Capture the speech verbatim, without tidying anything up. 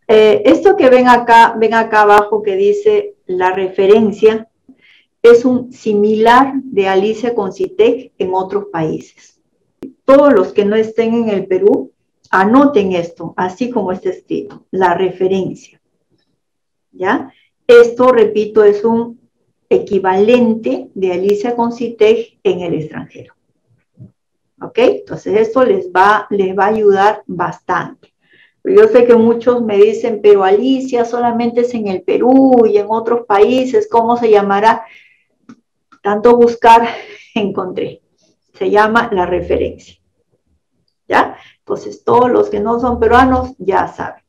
Eh, esto que ven acá, ven acá abajo que dice la referencia, es un similar de Alicia con CITEC en otros países. Todos los que no estén en el Perú, anoten esto, así como está escrito, la referencia. ¿Ya? Esto, repito, es un equivalente de Alicia con CITEC en el extranjero. ¿Ok? Entonces esto les va, les va a ayudar bastante. Yo sé que muchos me dicen, pero Alicia solamente es en el Perú y en otros países, ¿cómo se llamará? Tanto buscar, encontré. Se llama la referencia. ¿Ya? Entonces todos los que no son peruanos ya saben.